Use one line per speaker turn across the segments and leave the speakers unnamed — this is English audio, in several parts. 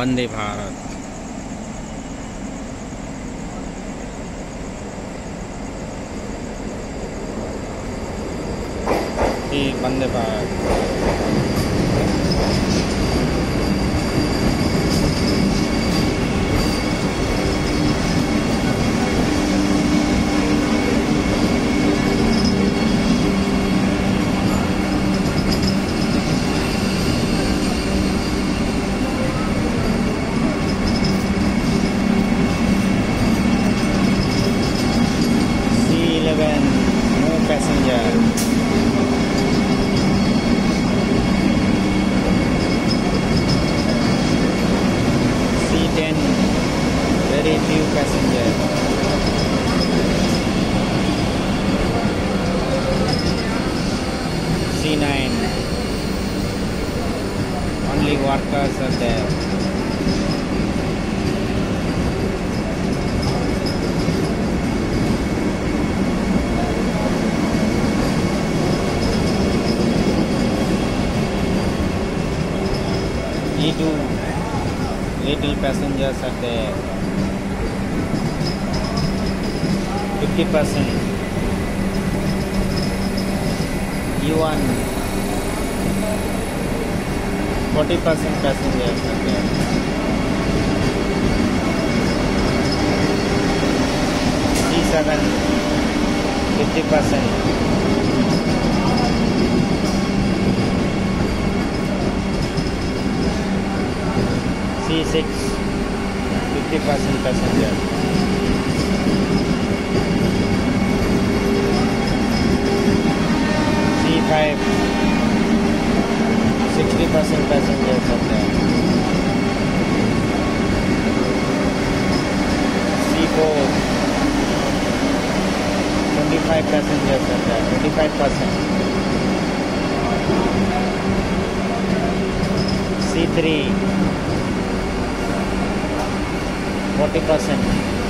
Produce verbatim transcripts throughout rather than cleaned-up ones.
वंदे भारत। ये Vande Bharat. C eleven, no passenger. C ten, very few passengers. C nine, only workers are there. E two, little passengers are there. fifty percent. E one, forty percent passengers are there. C seven, fifty percent. C six, fifty percent passenger. C five, sixty percent passengers are there. C four, twenty-five passengers are there, twenty-five percent. C three, forty percent.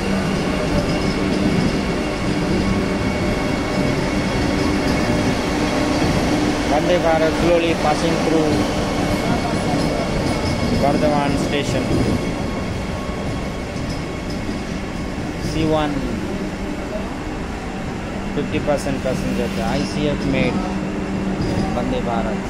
Vande Bharat slowly passing through Bardhaman station. C one, fifty percent passengers. I C F made Vande Bharat.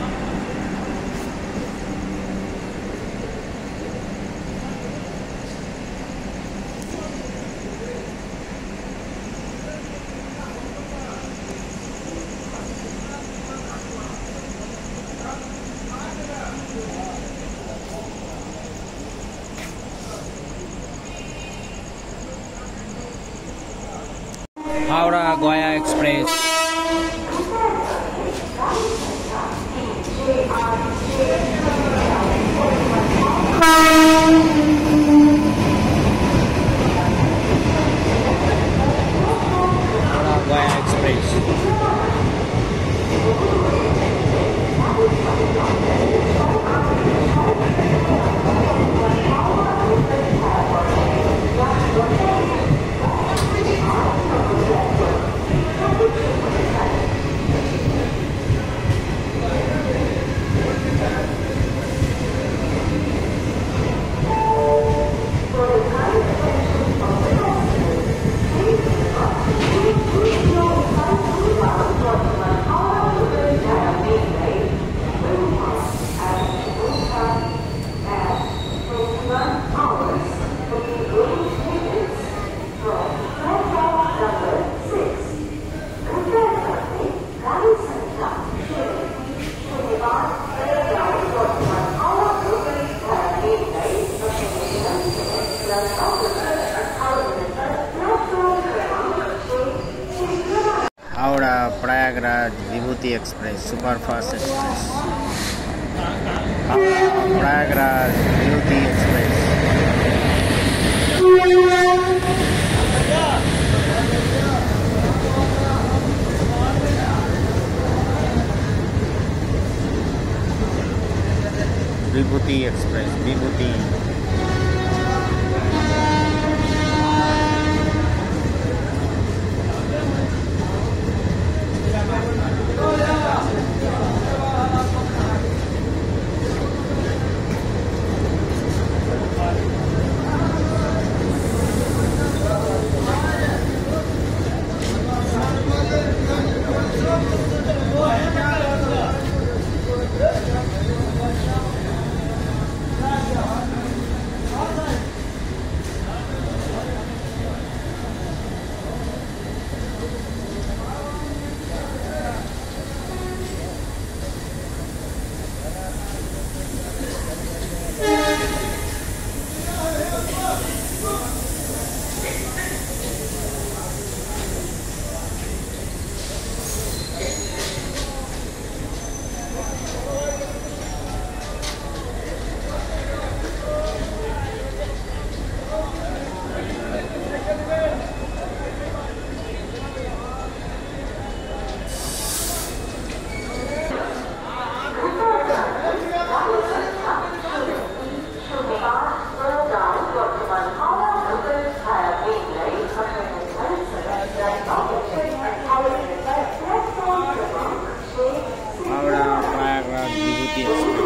Howrah Gaya Express. Howrah Gaya Express. Howrah Prayagraj Vibhuti Express, super fast express. Howrah Prayagraj Vibhuti Express. Vibhuti Express, Vibhuti. gifts.